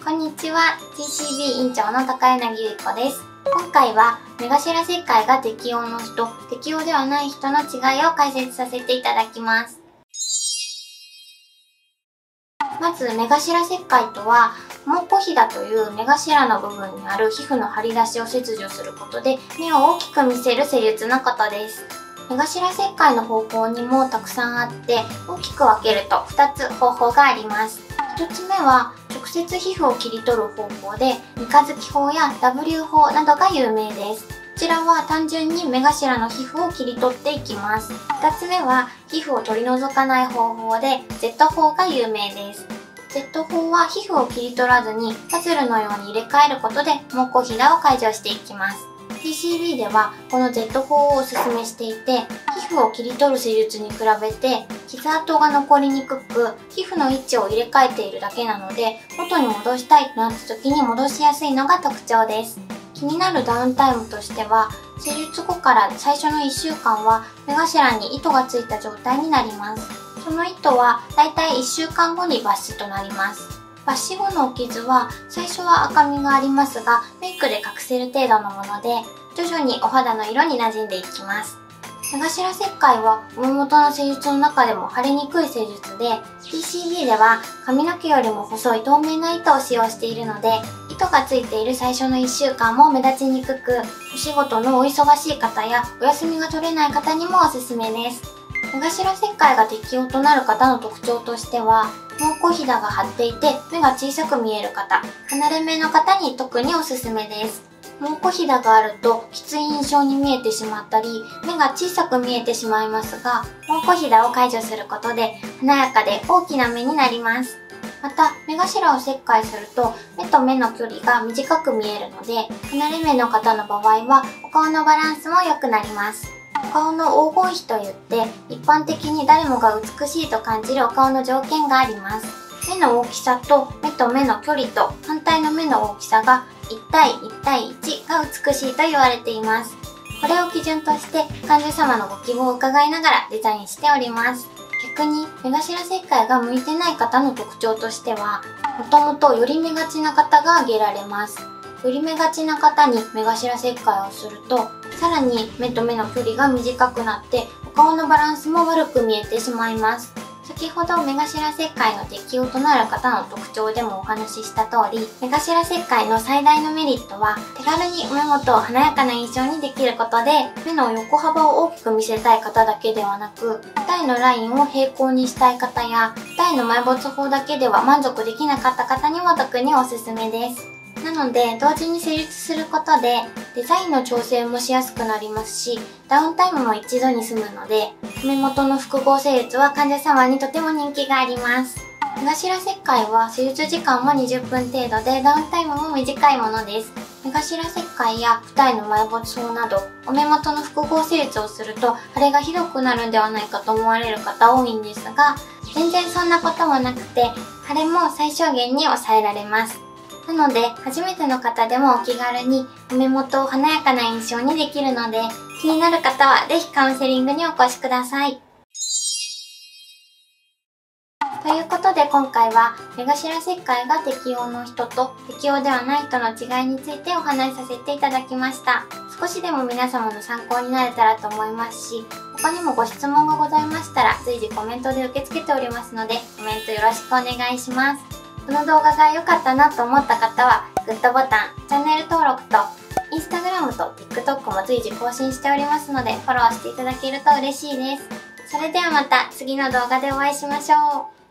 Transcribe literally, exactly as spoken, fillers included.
こんにちは、ティーシービー 院長の高柳ゆい子です。今回は目頭切開が適用の人、適用ではない人の違いを解説させていただきます。まず目頭切開とは、蒙古ひだという目頭の部分にある皮膚の張り出しを切除することで目を大きく見せる施術のことです。目頭切開の方法にもたくさんあって、大きく分けるとふたつ方法があります。ひとつめは直接皮膚を切り取る方法で、三日月法や ダブリュー 法などが有名です。こちらは単純に目頭の皮膚を切り取っていきます。ふたつめは皮膚を取り除かない方法で Z 法が有名です。Z 法は皮膚を切り取らずにパズルのように入れ替えることで蒙古ひだを解除していきます。ティーシービー ではこの Z 法をおすすめしていて、皮膚を切り取る施術に比べて傷跡が残りにくく、皮膚の位置を入れ替えているだけなので、元に戻したいとなった時に戻しやすいのが特徴です。気になるダウンタイムとしては、施術後から最初のいっしゅうかんは目頭に糸がついた状態になります。その糸はだいたいいっしゅうかんごに抜糸となります。抜糸後の傷は最初は赤みがありますが、メイクで隠せる程度のもので、徐々にお肌の色に馴染んでいきます。目頭切開は目元の施術の中でも腫れにくい施術で、 ティーシービー では髪の毛よりも細い透明な糸を使用しているので、糸がついている最初のいっしゅうかんも目立ちにくく、お仕事のお忙しい方やお休みが取れない方にもおすすめです。目頭切開が適用となる方の特徴としては、蒙古ひだが張っていて目が小さく見える方、離れ目の方に特におすすめです。蒙古ひだがあるときつい印象に見えてしまったり、目が小さく見えてしまいますが、蒙古ひだを解除することで華やかで大きな目になります。また、目頭を切開すると目と目の距離が短く見えるので、離れ目の方の場合はお顔のバランスも良くなります。お顔の黄金比といって、一般的に誰もが美しいと感じるお顔の条件があります。目の大きさと目と目の距離と反対の目の大きさがいち対いち対いちが美しいと言われています。これを基準として患者様のご希望を伺いながらデザインしております。逆に目頭切開が向いてない方の特徴としては、もともと寄り目がちな方が挙げられます。寄り目がちな方に目頭切開をすると、さらに目と目の距離が短くなってお顔のバランスも悪く見えてしまいます。先ほど目頭切開の適用となる方の特徴でもお話しした通り、目頭切開の最大のメリットは手軽に目元を華やかな印象にできることで、目の横幅を大きく見せたい方だけではなく、二重のラインを平行にしたい方や二重の埋没法だけでは満足できなかった方にも特におすすめです。なので同時に施術することでデザインの調整もしやすくなりますし、ダウンタイムも一度に済むので、目元の複合施術は患者様にとても人気があります。目頭切開は施術時間もにじゅっぷん程度でダウンタイムも短いものです。目頭切開や二重の埋没法などお目元の複合施術をすると腫れがひどくなるんではないかと思われる方多いんですが、全然そんなこともなくて、腫れも最小限に抑えられます。なので、初めての方でもお気軽にお目元を華やかな印象にできるので、気になる方はぜひカウンセリングにお越しください。ということで今回は目頭切開が適用の人と適用ではない人の違いについてお話しさせていただきました。少しでも皆様の参考になれたらと思いますし、他にもご質問がございましたら随時コメントで受け付けておりますので、コメントよろしくお願いします。この動画が良かったなと思った方はグッドボタン、チャンネル登録と インスタグラム と ティックトック も随時更新しておりますのでフォローしていただけると嬉しいです。それではまた次の動画でお会いしましょう。